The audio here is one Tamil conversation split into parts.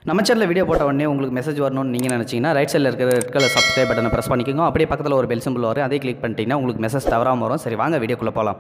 நம்ம சேனலில் வீடியோ போட்ட உடனே உங்களுக்கு மெசேஜ் வரணும்னு நீங்கள் நினச்சிங்கன்னா ரைட் சைடில் இருக்கிற ரெட் கலர் சப்ஸ்கிரைப் பட்டனை ப்ரெஸ் பண்ணிக்கோங்க. அப்படியே பக்கத்தில் ஒரு பெல் சிம்பிள் வரும், அதே கிளிக் பண்ணிட்டீங்கன்னா உங்களுக்கு மெசேஜ் தவறாமல் வரும். சரி வாங்க வீடியோக்குள்ளே போகலாம்.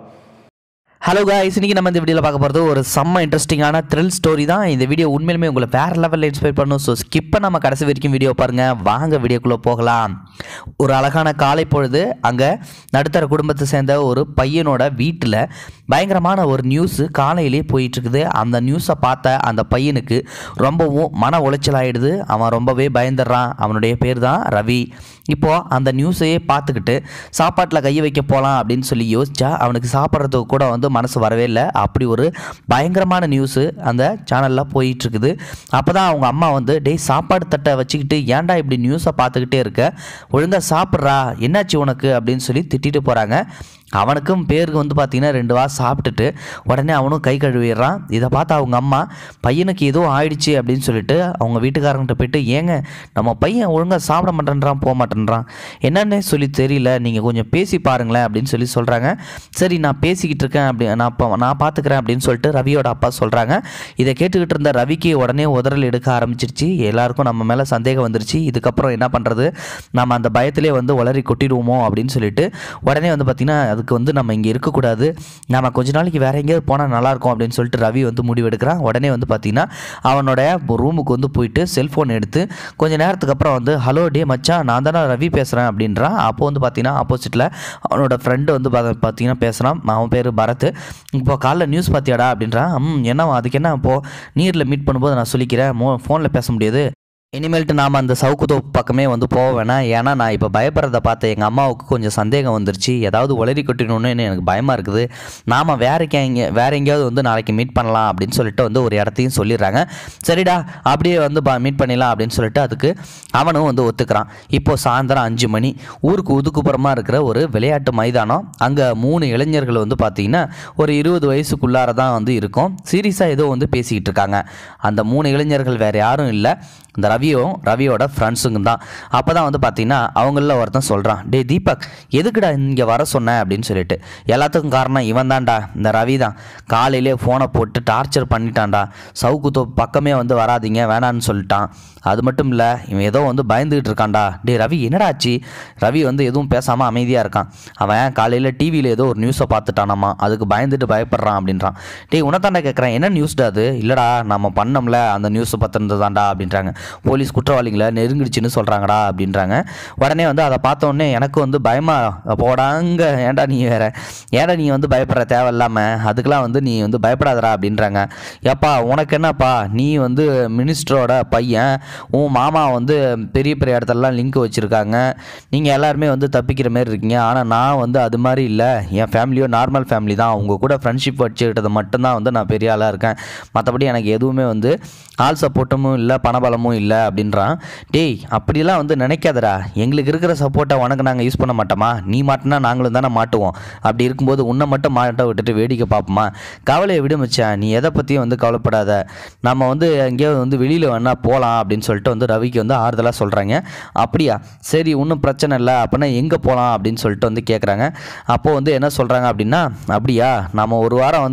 ஹலோ காய்ஸ், இன்றைக்கி நம்ம இந்த வீடியோவில் பார்க்க போகிறது ஒரு செம்ம இன்ட்ரெஸ்டிங்கான த்ரில் ஸ்டோரி தான். இந்த வீடியோ உண்மையிலுமே உங்களை வேறு லெவலில் இன்ஸ்பைர் பண்ணும். ஸோ ஸ்கிப்பை நம்ம கடைசி வரைக்கும் வீடியோ பாருங்கள். வாங்க வீடியோக்குள்ளே போகலாம். ஒரு அழகான காலை பொழுது அங்கே நடுத்தர குடும்பத்தை சேர்ந்த ஒரு பையனோட வீட்டில் பயங்கரமான ஒரு நியூஸு காலையிலே போயிட்டுருக்குது. அந்த நியூஸை பார்த்த அந்த பையனுக்கு ரொம்பவும் மன உளைச்சல் ஆகிடுது. அவன் ரொம்பவே பயந்துடுறான். அவனுடைய பேர் தான் ரவி. இப்போது அந்த நியூஸையே பார்த்துக்கிட்டு சாப்பாட்டில் கையை வைக்க போகலாம் அப்படின்னு சொல்லி யோசிச்சா அவனுக்கு சாப்பிட்றதுக்கு கூட மனசு வரவே இல்லை. அப்படி ஒரு பயங்கரமான நியூஸு அந்த சேனலில் போயிட்டுருக்குது. அப்போ தான் அவங்க அம்மா டேய் சாப்பாடு தட்டை வச்சுக்கிட்டு ஏன்டா இப்படி நியூஸை பார்த்துக்கிட்டே இருக்க, ஒழுங்காக சாப்பிட்றா, என்னாச்சு உனக்கு அப்படின்னு சொல்லி திட்டிட்டு போகிறாங்க. அவனுக்கும் பேருக்கு பார்த்தீங்கன்னா 2 வாரம் சாப்பிட்டுட்டு உடனே அவனும் கை கழுவிடுறான். இதை பார்த்து அவங்க அம்மா பையனுக்கு ஏதோ ஆயிடுச்சு அப்படின்னு சொல்லிட்டு அவங்க வீட்டுக்காரங்கிட்ட போயிட்டு, ஏங்க நம்ம பையன் ஒழுங்காக சாப்பிட மாட்டேன்றான், போக மாட்டேன்றான், என்னன்னே சொல்லி தெரியல, நீங்கள் கொஞ்சம் பேசி பாருங்களேன் அப்படின்னு சொல்லி சொல்கிறாங்க. சரி நான் பேசிக்கிட்டு இருக்கேன், அப்படி நான் பார்த்துக்கிறேன் அப்படின்னு சொல்லிட்டு ரவியோட அப்பா சொல்கிறாங்க. இதை கேட்டுக்கிட்டு இருந்த ரவிக்கு உடனே உதறல் எடுக்க ஆரம்பிச்சிருச்சு. எல்லாருக்கும் நம்ம மேலே சந்தேகம் வந்துருச்சு. இதுக்கப்புறம் என்ன பண்ணுறது, நம்ம அந்த பயத்திலே உளறி கொட்டிடுவோமோ அப்படின்னு சொல்லிட்டு உடனே பார்த்திங்கன்னா அதுக்கு நம்ம இங்கே இருக்கக்கூடாது, நம்ம கொஞ்ச நாளைக்கு வேறு எங்கேயாவது போனால் நல்லாயிருக்கும் அப்படின்னு சொல்லிட்டு ரவி முடிவெடுக்கிறான். உடனே பார்த்திங்கன்னா அவனோட ரூமுக்கு போயிட்டு செல்ஃபோன் எடுத்து கொஞ்சம் நேரத்துக்கு அப்புறம் ஹலோ டே மச்சான், நான் தானே ரவி பேசுகிறேன் அப்படின்றான். அப்போ பார்த்திங்கன்னா ஆப்போசிட்டில் அவனோட ஃப்ரெண்டு பார்த்திங்கன்னா பேசுகிறான். அவன் பேர் பரத். இப்போ காலைல நியூஸ் பார்த்தியாடா அப்படின்றான். என்னவா, அதுக்கு என்ன, இப்போது நீரில் மீட் பண்ணும்போது நான் சொல்லிக்கிறேன், ஃபோனில் பேச முடியாது, இனிமேல்ட்டு நாம் அந்த சவுக்கு தோப்பு பக்கமே போக வேணாம், ஏன்னா நான் இப்போ பயப்படுறத பார்த்து எங்கள் அம்மாவுக்கு கொஞ்சம் சந்தேகம் வந்துருச்சு, ஏதாவது உளறி கொட்டிடணுன்னு எனக்கு பயமாக இருக்குது, நாம் வேறு எங்கேயாவது நாளைக்கு மீட் பண்ணலாம் அப்படின்னு சொல்லிட்டு ஒரு இடத்தையும் சொல்லிடுறாங்க. சரிடா அப்படியே மீட் பண்ணிடலாம் அப்படின்னு சொல்லிட்டு அதுக்கு அவனும் ஒத்துக்கிறான். இப்போது சாயந்தரம் 5 மணி, ஊருக்கு ஒதுக்குப்புறமாக இருக்கிற ஒரு விளையாட்டு மைதானம். அங்கே 3 இளைஞர்கள் பார்த்திங்கன்னா ஒரு 20 வயசுக்குள்ளார தான் இருக்கும். சீரியஸாக ஏதோ பேசிக்கிட்டு இருக்காங்க. அந்த 3 இளைஞர்கள் வேறு யாரும் இல்லை, இந்த ரவியோட ஃப்ரெண்ட்ஸுங்க தான். அப்போ தான் பார்த்தீங்கன்னா அவங்களில் ஒருத்தன் சொல்கிறான், டே தீபக் எதுக்குடா இங்கே வர சொன்ன அப்படின்னு சொல்லிட்டு. எல்லாத்துக்கும் காரணம் இவன் தான்டா, இந்த ரவி தான். காலையிலே ஃபோனை போட்டு டார்ச்சர் பண்ணிட்டான்டா, சவுக்கு தோப்பு பக்கமே வராதிங்க வேணான்னு சொல்லிட்டான். அது மட்டும் இல்லை, இவன் ஏதோ பயந்துக்கிட்டு இருக்கான்டா. டே ரவி என்னடாச்சு, ரவி எதுவும் பேசாமல் அமைதியாக இருக்கான். அவன் காலையில் டிவியில் ஏதோ ஒரு நியூஸை பார்த்துட்டானாமா, அதுக்கு பயந்துட்டு பயப்படுறான் அப்படின்றான். டே உனத்தாண்டா கேட்குறேன், என்ன நியூஸ்டா அது, இல்லைடா நம்ம பண்ணோம்ல அந்த நியூஸை பார்த்துருந்ததாண்டா அப்படின்றாங்க. போலீஸ் குற்றவாளிகளை நெருங்கிடுச்சுன்னு சொல்கிறாங்கடா அப்படின்றாங்க. உடனே அதை பார்த்தோன்னே எனக்கு பயமாக போடாங்க, ஏன்டா நீ பயப்படுற தேவையில்லாமல், அதுக்கெலாம் நீ பயப்படாதடா அப்படின்றாங்க. ஏப்பா உனக்கு என்னப்பா, நீ மினிஸ்டரோட பையன், உன் மாமா பெரிய பெரிய இடத்துலலாம் லிங்க் வச்சுருக்காங்க, நீங்கள் எல்லாருமே தப்பிக்கிற மாதிரி இருக்கீங்க. ஆனால் நான் அது மாதிரி இல்லை, என் ஃபேமிலியோ நார்மல் ஃபேமிலி தான், அவங்க கூட ஃப்ரெண்ட்ஷிப் வச்சுக்கிட்டது மட்டும்தான் நான் பெரிய ஆளாக இருக்கேன், மற்றபடி எனக்கு எதுவுமே ஆள் சப்போர்ட்டும் இல்லை, பணபலமும் இல்லை அப்படின்றான். டேய் அப்படிலாம் நினைக்காதடா, எங்களுக்கு இருக்கிற சப்போர்ட்டை உனக்கு நாங்கள் யூஸ் பண்ண மாட்டோமா, நீ மாட்டினா நாங்களும் தானே மாட்டுவோம், அப்படி இருக்கும்போது உன்னை மட்டும் மாட்ட விட்டுட்டு வேடிக்கை பார்ப்போமா, கவலையை விட மச்சான், நீ எதை பற்றியும் கவலைப்படாத, நம்ம எங்கேயாவது வெளியில் வேணா போகலாம் அப்படின்னு சொல்லிட்டு ரவிக்கு ஆறுதலாக சொல்கிறாங்க. அப்படியா, சரி ஒன்றும் பிரச்சனை இல்லை, அப்படின்னா எங்கே போகலாம் அப்படின்னு சொல்லிட்டு கேட்குறாங்க. அப்போது என்ன சொல்கிறாங்க அப்படின்னா, அப்படியா நம்ம ஒரு வாரம்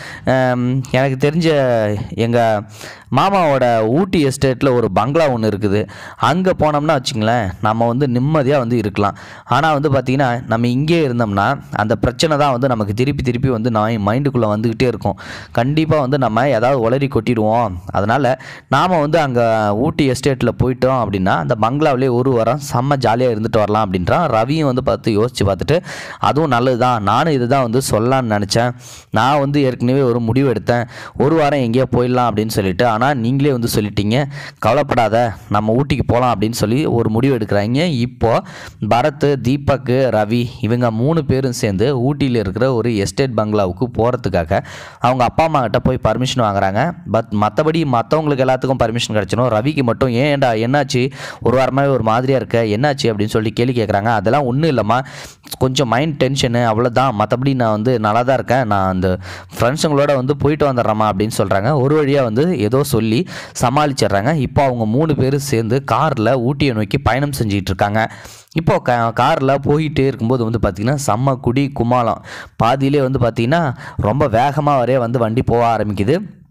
எனக்கு தெரிஞ்ச எங்கள் மாமாவோட ஊட்டி எஸ்டேட்டில் ஒரு பங்களா ஒன்று இருக்குது, அங்கே போனோம்னா வச்சுங்களேன் நம்ம நிம்மதியாக இருக்கலாம். ஆனால் பார்த்திங்கன்னா நம்ம இங்கே இருந்தோம்னா அந்த பிரச்சனை தான் நமக்கு திருப்பி திருப்பி நான் மைண்டுக்குள்ளே வந்துக்கிட்டே இருக்கும். கண்டிப்பாக நம்ம ஏதாவது உளறி கொட்டிடுவோம். அதனால் நாம் அங்கே ஊட்டி எஸ்டேட்டில் போயிட்டோம் அப்படின்னா அந்த பங்களாவிலே ஒரு வாரம் செம்ம ஜாலியாக இருந்துட்டு வரலாம் அப்படின்றான். ரவியும் பார்த்து யோசித்து பார்த்துட்டு, அதுவும் நல்லது தான், நானும் இது தான் சொல்லலான்னு நினச்சேன், நான் ஏற்கனவே ஒரு முடிவு எடுத்தேன், ஒரு வாரம் எங்கேயோ போயிடலாம் அப்படின்னு சொல்லிட்டு, ஆனால் நீங்களே சொல்லிட்டீங்க, கவலைப்படாத நம்ம ஊட்டிக்கு போகலாம் அப்படின்னு சொல்லி ஒரு முடிவு எடுக்கிறாங்க. இப்போது பரத், தீபக், ரவி இவங்க 3 பேரும் சேர்ந்து ஊட்டியில் இருக்கிற ஒரு எஸ்டேட் பங்களாவுக்கு போகிறதுக்காக அவங்க அப்பா அம்மா கிட்ட போய் பர்மிஷன் வாங்குறாங்க. பட் மற்றபடி மற்றவங்களுக்கு எல்லாத்துக்கும் பர்மிஷன் கிடச்சிடும், ரவிக்கு மட்டும் ஏன்டா என்னாச்சு, ஒரு வாரமாகவே ஒரு மாதிரியாக இருக்க, என்னாச்சு அப்படின்னு சொல்லி கேள்வி கேட்குறாங்க. அதெல்லாம் ஒன்றும் இல்லைம்மா, கொஞ்சம் மைண்ட் டென்ஷனு அவ்வளோதான், மற்றபடி நான் நல்லா தான் இருக்கேன், நான் அந்த ஃப்ரெண்ட்ஸுங்களோட போயிட்டு வந்துடுறேம்மா அப்படின்னு சொல்கிறாங்க. ஒரு வழியாக ஏதோ சொல்லி சமாளிச்சிடுறாங்க. இப்போ அவங்க 3 பேரும் சேர்ந்து காரில் ஊட்டியை நோக்கி பயணம் செஞ்சிகிட்டு இருக்காங்க. இப்போது காரில் போயிட்டே இருக்கும்போது பார்த்திங்கன்னா செம்ம குடி குமாலம், பாதியிலே பார்த்திங்கன்னா ரொம்ப வேகமாக வரைய வண்டி போக ஆரம்பிக்குது.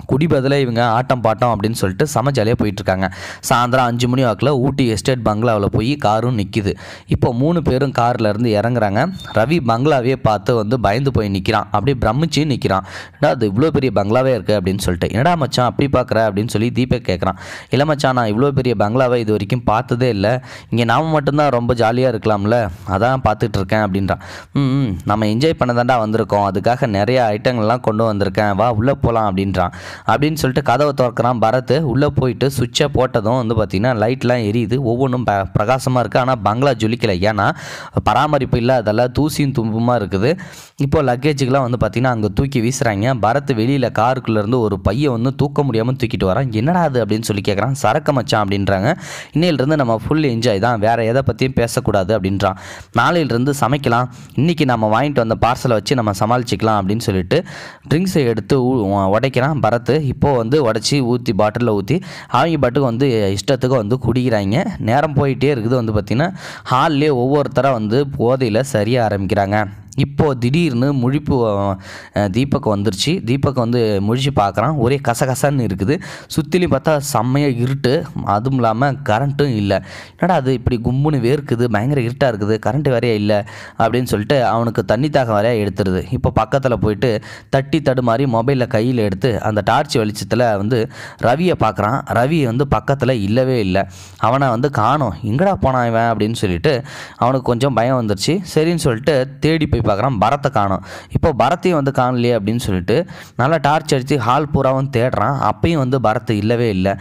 குடி பதிலாக இவங்க ஆட்டம் பாட்டம் அப்படின்னு சொல்லிட்டு செம ஜாலியாக போயிட்டுருக்காங்க. சாயந்தரம் 5 மணி வாக்கில் ஊட்டி எஸ்டேட் பங்களாவில் போய் காரும் நிற்கிது. இப்போ 3 பேரும் காரில் இருந்து இறங்குறாங்க. ரவி பங்களாவே பார்த்து வந்து பயந்து போய் நிற்கிறான். அப்படியே பிரமிச்சு நிற்கிறான். என்னடா அது இவ்வளோ பெரிய பங்களாவே இருக்குது அப்படின்னு சொல்லிட்டு. என்னடா மச்சான் அப்படி பார்க்குற அப்படின்னு சொல்லி தீபக் கேட்குறான். இல்லை மச்சான், நான் இவ்வளோ பெரிய பங்களாவை இது வரைக்கும் பார்த்ததே இல்லை. இங்கே நாம் மட்டும்தான் ரொம்ப ஜாலியாக இருக்கலாம்ல, அதான் பார்த்துட்டு இருக்கேன் அப்படின்றான். நம்ம என்ஜாய் பண்ண தாண்டா வந்திருக்கோம், அதுக்காக நிறைய ஐட்டங்கள்லாம் கொண்டு வந்திருக்கேன், வா உள்ளே போகலாம் அப்படின்றான். அப்படின்னு சொல்லிட்டு கதவை திறக்கிறான் பரத். உள்ளே போயிட்டு சுவிட்சை போட்டதும் வந்து பார்த்திங்கன்னா லைட்லாம் எரியுது. ஒவ்வொன்றும் பிரகாசமாக இருக்குது. ஆனால் பங்களா ஜொலிக்கலை. ஏன்னா பராமரிப்பு இல்லை, அதெல்லாம் தூசியும் தும்புமாக இருக்குது. இப்போது லக்கேஜுக்கெலாம் வந்து பார்த்திங்கன்னா அங்கே தூக்கி வீசுகிறாங்க. பரத் வெளியில் காருக்குள்ளேருந்து ஒரு பையை வந்து தூக்க முடியாமல் தூக்கிட்டு வரான். என்னடா அது அப்படின்னு சொல்லி கேட்குறான். சரக்கு மச்சான் அப்படின்றாங்க. இன்னையிலிருந்து நம்ம ஃபுல் என்ஜாய் தான், வேறு எதை பற்றியும் பேசக்கூடாது அப்படின்றான். நாளையிலிருந்து சமைக்கலாம், இன்றைக்கி நம்ம வாங்கிட்டு வந்த பார்சலை வச்சு நம்ம சமாளிச்சிக்கலாம் அப்படின்னு சொல்லிட்டு ட்ரிங்க்ஸை எடுத்து உடைக்கிறான் பரத். இப்போது வந்து உடச்சி ஊற்றி பாட்டிலில் ஊற்றி அவங்க பாட்டுக்கு வந்து இஷ்டத்துக்கு வந்து குடிக்கிறாங்க. நேரம் போயிட்டே இருக்குது. வந்து பார்த்திங்கன்னா ஹால்லே ஒவ்வொருத்தராக வந்து போதையில் சரிய ஆரம்பிக்கிறாங்க. இப்போது திடீர்னு முழிப்பு தீபக் வந்துருச்சு. தீபக் வந்து முழிச்சு பார்க்குறான். ஒரே கசகசன்னு இருக்குது. சுற்றிலையும் பார்த்தா செம்மையாக இருட்டு, அதுவும் இல்லாமல் கரண்ட்டும் இல்லை. என்னடா அது இப்படி கும்புன்னு வேர்க்குது, பயங்கர இருட்டாக இருக்குது, கரண்ட்டு வேறையே இல்லை அப்படின்னு சொல்லிட்டு அவனுக்கு தண்ணி தாகம் வேறையாக எடுத்துருது. இப்போ பக்கத்தில் போயிட்டு தட்டி தடுமாறி மொபைலில் கையில் எடுத்து அந்த டார்ச் வெளிச்சத்தில் வந்து ரவியை பார்க்குறான். ரவி வந்து பக்கத்தில் இல்லவே இல்லை. அவனை வந்து காணோம், எங்கடா போனான் இவன் அப்படின்னு சொல்லிட்டு அவனுக்கு கொஞ்சம் பயம் வந்துருச்சு. சரின்னு சொல்லிட்டு தேடி போய் பார்க்குறான். பரத்தை காணோம். இப்போ பரத்தையும் வந்து காணலையே அப்படின்னு சொல்லிட்டு நல்லா டார்ச் அடித்து ஹால் பூராவும் தேடுறான். அப்பையும் வந்து பரத் இல்லவே இல்லை.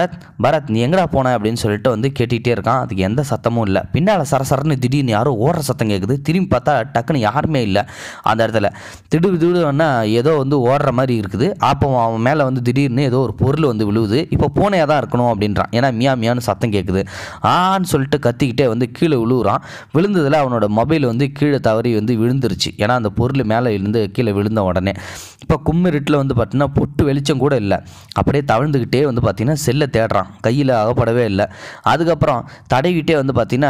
பரத் நீ எங்கடா போன அப்படின்னு சொல்லிட்டு வந்து கேட்டுக்கிட்டே இருக்கான். அதுக்கு எந்த சத்தமும் இல்லை. பின்னால் சரசரன்னு திடீர்னு யாரோ ஓடுற சத்தம் கேட்குது. திரும்பி பார்த்தா டக்குன்னு யாருமே இல்லை அந்த இடத்துல. திடுன்னா ஏதோ வந்து ஓடுற மாதிரி இருக்குது. அப்போ அவன் மேலே வந்து திடீர்னு ஏதோ ஒரு பொருள் வந்து விழுவுது. இப்போ பூனையாக தான் இருக்கணும் அப்படின்றான். ஏன்னா மியான்னு சத்தம் கேட்குது. ஆன்னு சொல்லிட்டு கத்திக்கிட்டே வந்து கீழே விழுவுறான். விழுந்ததில் அவனோட மொபைல் வந்து கீழே தவறி வந்து விழுந்துருச்சு. ஏன்னா அந்த பொருள் மேலே இருந்து கீழே விழுந்த உடனே இப்போ கும்மிருட்டில் வந்து பார்த்தீங்கன்னா பொட்டு வெளிச்சம் கூட இல்லை. அப்படியே தவிழ்ந்துக்கிட்டே வந்து பார்த்தீங்கன்னா செல்லை தேடுறான். கையில் அகப்படவே இல்லை. அதுக்கப்புறம் தடவிக்கிட்டே வந்து பார்த்தீங்கன்னா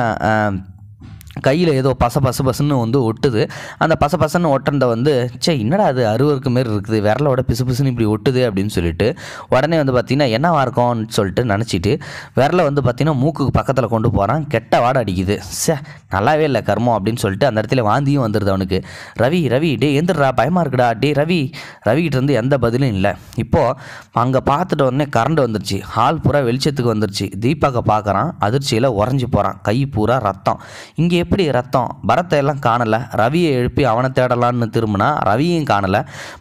கையில் ஏதோ பசன்னு வந்து ஒட்டுது. அந்த பசன்னு ஒட்டுறத வந்து என்னடா அது அருவருக்கு மாரி இருக்குது, விரலோட பிசுன்னு இப்படி ஒட்டுது அப்படின்னு சொல்லிட்டு உடனே வந்து பார்த்திங்கன்னா என்னவா இருக்கும்னு சொல்லிட்டு நினச்சிட்டு விரலை வந்து பார்த்திங்கன்னா மூக்குக்கு பக்கத்தில் கொண்டு போகிறான். கெட்ட வாடை அடிக்குது. நல்லாவே இல்லை கர்மம் அப்படின்னு சொல்லிட்டு அந்த இடத்துல வாந்தியும் வந்துடுது அவனுக்கு. ரவி டே எந்திரா, பயமாக இருக்குடா டே ரவிக்கிட்ட இருந்து எந்த பதிலும் இல்லை. இப்போது அங்கே பார்த்துட்டு உடனே கரண்ட் வந்துருச்சு. ஹால் பூரா வெளிச்சத்துக்கு வந்துருச்சு. தீபாவை பார்க்குறான். அதிர்ச்சியில் உறைஞ்சி போகிறான். கை பூரா ரத்தம். இங்கே எப்படி ரத்தம்? பரத்தை எல்லாம் காணலை. ரவியை எழுப்பி அவனை தேடலான்னு திரும்பினா ரவியும் காணலை.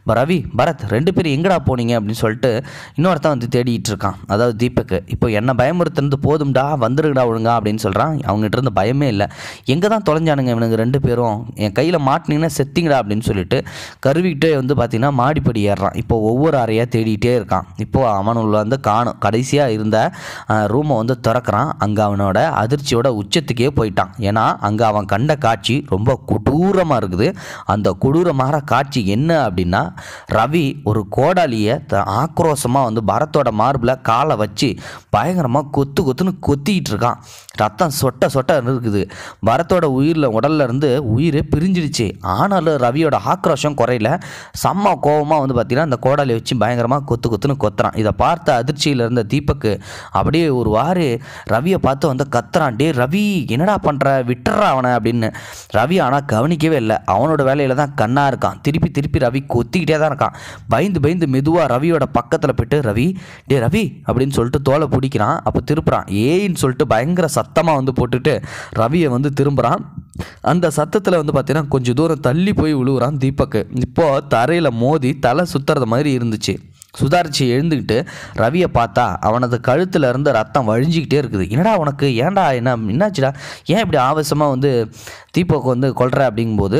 பரத் 2 பேரும் எங்கடா போனீங்க அப்படின்னு சொல்லிட்டு இன்னொருத்தன் வந்து தேடிட்டு இருக்கான். அதாவது தீபக்கு. இப்போ என்ன பயமுறுத்துறது போதும்டா, வந்துருங்கடா ஒழுங்கா அப்படின்னு சொல்கிறான். அவங்ககிட்ட இருந்து பயமே இல்லை. எங்கே தான் தொலைஞ்சானுங்க இவனுங்க 2 பேரும், என் கையில் மாட்டினீங்கன்னா செத்திங்கடா அப்படின்னு சொல்லிட்டு கருவிக்கிட்டே வந்து பார்த்தீங்கன்னா மாடிப்படி ஏறுறான். இப்போ ஒவ்வொரு அறையாக தேடிகிட்டே இருக்கான். இப்போது அவனுள்ள வந்து காணும். கடைசியாக இருந்த ரூமை வந்து திறக்கிறான். அங்கே அவனோட அதிர்ச்சியோட உச்சத்துக்கே போயிட்டான். ஏன்னா அங்கே அவன் கண்ட காட்சி ரொம்ப கொடூரமாக இருக்குது. அந்த கொடூரமான காட்சி என்ன அப்படின்னா, ரவி ஒரு கோடாலியை ஆக்ரோஷமாக வந்து பரத்தோட மார்பில் காலை வச்சு பயங்கரமாக கொத்துன்னு கொத்திக்கிட்டு இருக்கான். ரத்தம் சொட்ட இருக்குது. பரத்தோட உடல்ல இருந்து உயிரே பிரிஞ்சிடுச்சு. ஆனாலும் ரவியோட ஆக்ரோஷம் குறையில. செம்ம கோபமாக வந்து பார்த்தீங்கன்னா அந்த கோடாலியை வச்சு பயங்கரமாக கொத்துன்னு கொத்துறான். இதை பார்த்த அதிர்ச்சியில் இருந்த தீபக்கு அப்படியே ஒரு வாரு ரவியை பார்த்து வந்து கத்துறான். டே ரவி என்னடா பண்ணுற, விட்டுறா அவனை அப்படின்னு. ரவி ஆனால் கவனிக்கவே இல்லை. அவனோட வேலையில் தான் கண்ணாக இருக்கான். திருப்பி ரவி கொத்திக்கிட்டே தான் இருக்கான். பயந்து மெதுவாக ரவியோட பக்கத்தில் போய்ட்டு ரவி அப்படின்னு சொல்லிட்டு தோலை பிடிக்கிறான். அப்போ திருப்புறான். ஏன்னு சொல்லிட்டு பயங்கர சத்தமாக வந்து போட்டுட்டு ரவியை வந்து திரும்புகிறான். அந்த சத்தத்தில் வந்து பார்த்தீங்கன்னா கொஞ்சம் தூரம் தள்ளி போய் விழுவுறான் தீபக்கு. இப்போது தரையில் மோதி தலை சுற்றுறது மாதிரி இருந்துச்சு. சுதாரிச்சு எழுந்துக்கிட்டு ரவியை பார்த்தா அவனது கழுத்தில் இருந்து ரத்தம் வழிஞ்சிக்கிட்டே இருக்குது. என்னடா உனக்கு, ஏன்டா என்னாச்சுடா, ஏன் இப்படி ஆவேசமாக வந்து தீபக்கு வந்து கொல்ற அப்படிங்கும்போது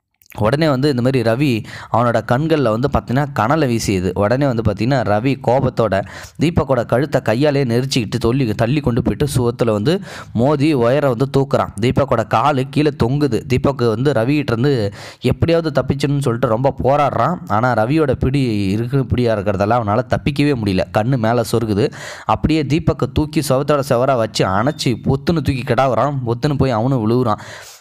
உடனே வந்து இந்த மாதிரி ரவி அவனோட கண்களில் வந்து பார்த்திங்கன்னா கனலை வீசியது. உடனே வந்து பார்த்திங்கன்னா ரவி கோபத்தோட தீபக்கோட கழுத்தை கையாலே நெரிச்சிக்கிட்டு தள்ளி கொண்டு போயிட்டு சுவத்தில் வந்து மோதி ஒயரை வந்து தூக்குறான். தீபக்கோட காலு கீழே தொங்குது. தீபக்கு வந்து ரவிகிட்டேருந்து எப்படியாவது தப்பிச்சணும்னு சொல்லிட்டு ரொம்ப போராடுறான். ஆனால் ரவியோட பிடியாக இருக்கிறதெல்லாம் அவனால் தப்பிக்கவே முடியல. கண்ணு மேலே சொருகுது. அப்படியே தீபக்கை தூக்கி சுவத்தோட செவராக வச்சு அணைச்சி பொத்துன்னு தூக்கி கிடாவுறான். பொத்துன்னு போய் அவனும் விழுவுறான்.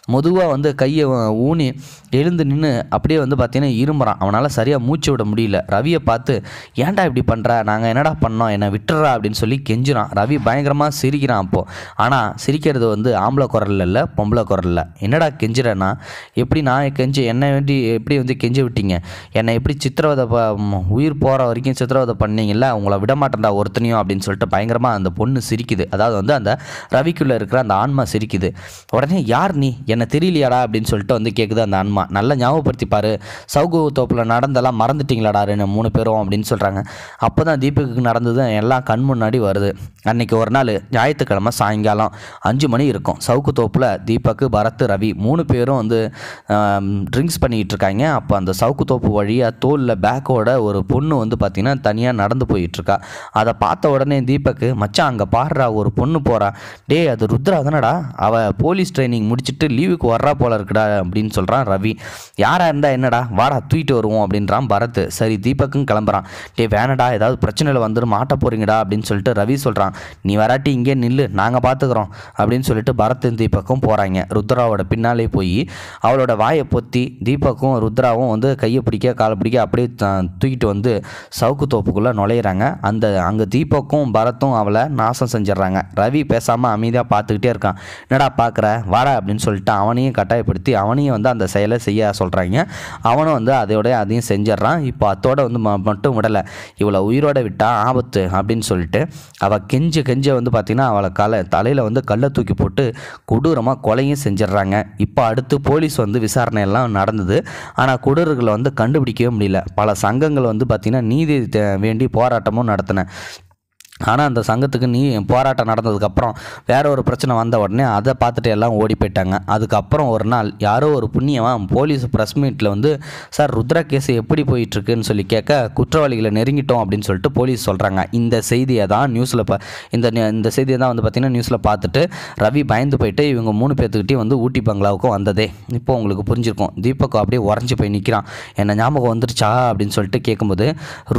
மெதுவாக வந்து கையை ஊனி எழுந்து நின்று அப்படியே வந்து பார்த்தீங்கன்னா இரும்புறான். அவனால் சரியாக மூச்சு விட முடியல. ரவியை பார்த்து ஏன்டா இப்படி பண்ணுற, நாங்கள் என்னடா பண்ணோம், என்னை விட்டுறா அப்படின்னு சொல்லி கெஞ்சுறான். ரவி பயங்கரமாக சிரிக்கிறான். அப்போது ஆனால் சிரிக்கிறது வந்து ஆம்பளை குரலில் இல்லை, பொம்பளை குரலில். என்னடா கெஞ்சுறேன்னா, எப்படி நான் கெஞ்சு என்னை வேண்டி எப்படி வந்து கெஞ்ச விட்டீங்க, என்னை எப்படி சித்திரவதை உயிர் போகிற வரைக்கும் சித்திரவதை பண்ணீங்கல்ல, உங்களை விட மாட்டேன்டா ஒருத்தனையும் அப்படின்னு சொல்லிட்டு பயங்கரமாக அந்த பொண்ணு சிரிக்குது. அதாவது வந்து அந்த ரவிக்குள்ளே இருக்கிற அந்த ஆன்மா சிரிக்குது. உடனே யார் நீ, என்ன தெரியலையாடா அப்படின்னு சொல்லிட்டு வந்து கேட்குது அந்த ஆன்மா. நல்லா ஞாபகப்படுத்திப்பாரு, சவுகு தோப்பில் நடந்தெல்லாம் மறந்துட்டிங்களாடா 3 பேரும் அப்படின்னு சொல்கிறாங்க. அப்போ தான் தீபக்கு நடந்தது எல்லாம் கண் முன்னாடி வருது. அன்றைக்கி ஒரு நாள் ஞாயிற்றுக்கிழமை சாயங்காலம் 5 மணி இருக்கும். சவுக்கு தோப்பில் தீபக்கு, பரத், ரவி 3 பேரும் வந்து ட்ரிங்க்ஸ் பண்ணிக்கிட்டு இருக்காங்க. அப்போ அந்த சவுக்கு தோப்பு வழியாக தோலில் பேக்கோட ஒரு பொண்ணு வந்து பார்த்திங்கன்னா தனியாக நடந்து போயிட்டுருக்கா. அதை பார்த்த உடனே தீபக்கு, மச்சான் அங்கே பாடுறா ஒரு பொண்ணு போகிறா, டே அது ருத்ரா தானடா, அவள் போலீஸ் ட்ரைனிங் முடிச்சுட்டு லீவுக்கு வர்றா போல இருக்குடா அப்படின்னு சொல்கிறான் ரவி. யாராக இருந்தால் என்னடா, வாடா தூக்கிட்டு வருவோம் அப்படின்றான் பரத். சரி தீபக்கும் கிளம்புறான். டே வேணடா, ஏதாவது பிரச்சனையில் வந்துடும் மாட்ட போகிறீங்கடா அப்படின்னு சொல்லிட்டு ரவி சொல்கிறான். நீ வராட்டி இங்கே நில்லு, நாங்கள் பார்த்துக்குறோம் அப்படின்னு சொல்லிட்டு பரத்தும் தீபக்கும் போகிறாங்க. ருத்ராவோட பின்னாலே போய் அவளோட வாயை பொத்தி தீபக்கும் ருத்ராவும் வந்து கையை பிடிக்க காலை பிடிக்க அப்படியே தூக்கிட்டு வந்து சவுக்கு தோப்புக்குள்ளே நுழையிறாங்க. அங்கே தீபக்கும் பரத்தும் அவளை நாசம் செஞ்சிடறாங்க. ரவி பேசாமல் அமைதியாக பார்த்துக்கிட்டே இருக்கான். என்னடா பார்க்குற, வாடா அப்படின்னு சொல்லிட்டு அவனையும் கட்டாயப்படுத்தி அவனையும் வந்து அந்த செயலை செய்ய சொல்கிறாங்க. அவனும் வந்து அதையும் செஞ்சிடறான். இப்போ அத்தோட வந்து மட்டும் விடலை, இவளை உயிரோட விட்டால் ஆபத்து அப்படின்னு சொல்லிட்டு அவள் கெஞ்ச வந்து பார்த்திங்கன்னா அவளை தலையில் வந்து கல்லை தூக்கி போட்டு கொடூரமாக கொலையும் செஞ்சிடறாங்க. இப்போ அடுத்து போலீஸ் வந்து விசாரணை எல்லாம் நடந்தது. ஆனால் கொடூரர்களை வந்து கண்டுபிடிக்கவே முடியல. பல சங்கங்கள் வந்து பார்த்திங்கன்னா நீதி வேண்டி போராட்டமும் நடத்தின. ஆனால் அந்த சங்கத்துக்கு போராட்டம் நடந்ததுக்கப்புறம் வேற ஒரு பிரச்சனை வந்த உடனே அதை பார்த்துட்டு எல்லாம் ஓடி போயிட்டாங்க. அதுக்கப்புறம் ஒரு நாள் யாரோ ஒரு புண்ணியவன் போலீஸ் ப்ரெஸ் மீட்டில் வந்து, சார் ருத்ரா கேஸ் எப்படி போயிட்டுருக்குன்னு சொல்லி கேட்க, குற்றவாளிகளை நெருங்கிட்டோம் அப்படின்னு சொல்லிட்டு போலீஸ் சொல்கிறாங்க. இந்த செய்தியை தான் நியூஸில் இந்த செய்தியை தான் வந்து பார்த்திங்கன்னா நியூஸில் பார்த்துட்டு ரவி பயந்து போயிட்டு இவங்க 3 பேர்த்துக்கிட்டே வந்து ஊட்டி பங்களாவுக்கும் வந்ததே. இப்போ உங்களுக்கு புரிஞ்சிருக்கும். தீபக் அப்படியே உறைஞ்சி போய் நிற்கிறான். என்ன ஞாபகம் வந்துருச்சா அப்படின்னு சொல்லிட்டு கேட்கும்போது,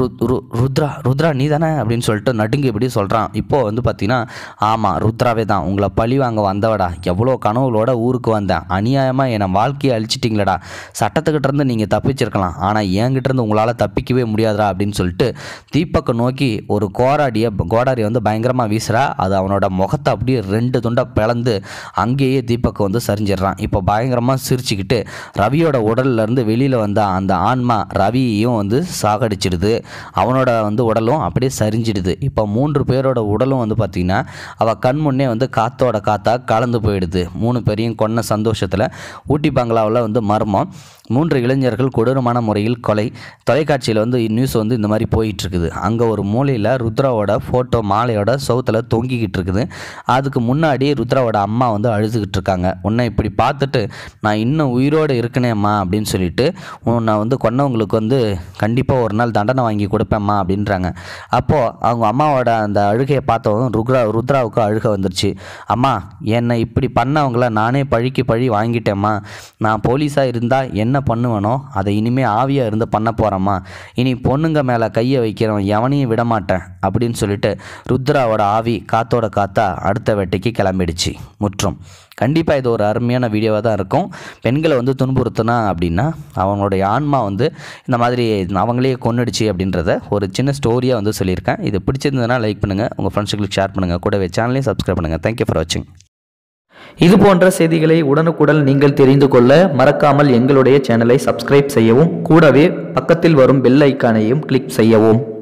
ருத்ரா நீ தானே அப்படின்னு சொல்லிட்டு நடுங்கி இப்படி சொல்கிறான். இப்போது வந்து பார்த்தீங்கன்னா, ஆமாம் ருத்ராவே தான், உங்களை பழி வாங்க வந்தவடா, எவ்வளோ கனவுகளோட ஊருக்கு வந்தேன், அநியாயமாக என்னை வாழ்க்கையை அழிச்சிட்டிங்களடா, சட்டத்துக்கிட்ட இருந்து நீங்கள் தப்பிச்சிருக்கலாம், ஆனால் என்கிட்ட இருந்து உங்களால் தப்பிக்கவே முடியாதுடா அப்படின்னு சொல்லிட்டு தீபக்கை நோக்கி ஒரு கோடாரி வந்து பயங்கரமாக வீசுகிறா. அது அவனோட முகத்தை அப்படியே 2 துண்டா பிளந்து அங்கேயே தீபக்கை வந்து சரிஞ்சிடுறான். இப்போ பயங்கரமாக சிரிச்சுக்கிட்டு ரவியோட உடல்லேருந்து வெளியில் வந்த அந்த ஆன்மா ரவியையும் வந்து சாகடிச்சிடுது. அவனோட வந்து உடலும் அப்படியே சரிஞ்சிடுது. இப்போ 3 பேரோட உடலும் வந்து பார்த்திங்கன்னா அவள் கண் முன்னே வந்து காற்றா கலந்து போயிடுது. 3 பேரையும் கொன்ன சந்தோஷத்தில் ஊட்டி பங்களாவில் வந்து மர்மம். 3 இளைஞர்கள் கொடூரமான முறையில் கொலை. தொலைக்காட்சியில் வந்து நியூஸ் வந்து இந்த மாதிரி போயிட்டுருக்குது. அங்கே ஒரு மூலையில் ருத்ராவோட ஃபோட்டோ மாலையோட சவுத்தில் தொங்கிக்கிட்டு இருக்குது. அதுக்கு முன்னாடி ருத்ராவோட அம்மா வந்து அழுதுகிட்டு இருக்காங்க. உன்னை இப்படி பார்த்துட்டு நான் இன்னும் உயிரோடு இருக்கனேம்மா அப்படின்னு சொல்லிட்டு, உன்னை வந்து கொன்னவங்களுக்கு வந்து கண்டிப்பாக ஒரு நாள் தண்டனை வாங்கி கொடுப்பேம்மா அப்படின்றாங்க. அப்போது அவங்க அம்மாவோட அந்த அழுகையை பார்த்தவங்க ருத்ராவுக்கு அழுகை வந்துருச்சு. அம்மா, என்னை இப்படி பண்ணவங்கள நானே பழிக்கு பழி வாங்கிட்டேம்மா. நான் போலீஸாக இருந்தால் என்ன பண்ணுவேனோ அதை இனிமேல் ஆவியாக இருந்து பண்ண போகிறேம்மா. இனி பொண்ணுங்க மேலே கையை வைக்கிறவன் எவனையும் விட மாட்டேன் அப்படின்னு சொல்லிட்டு ருத்ராவோட ஆவி காத்தா அடுத்த வேட்டைக்கு கிளம்பிடுச்சு. முற்றும். கண்டிப்பாக இது ஒரு அருமையான வீடியோவாக தான் இருக்கும். பெண்களை வந்து துன்புறுத்தினா அப்படின்னா அவங்களுடைய ஆன்மா வந்து இந்த மாதிரி அவங்களே கொன்னுடுச்சு அப்படின்றத ஒரு சின்ன ஸ்டோரியாக வந்து சொல்லியிருக்கேன். இது பிடிச்சிருந்ததுன்னா லைக் பண்ணுங்கள், உங்கள் ஃப்ரெண்ட்ஸுங்களுக்கு ஷேர் பண்ணுங்கள், கூடவே சேனலையும் சப்ஸ்கிரைப் பண்ணுங்கள். தேங்க்யூ ஃபார் வாட்சிங். இது போன்ற செய்திகளை உடனுக்குடன் நீங்கள் தெரிந்து கொள்ள மறக்காமல் எங்களுடைய சேனலை சப்ஸ்கிரைப் செய்யவும், கூடவே பக்கத்தில் வரும் பெல் ஐக்கானையும் கிளிக் செய்யவும்.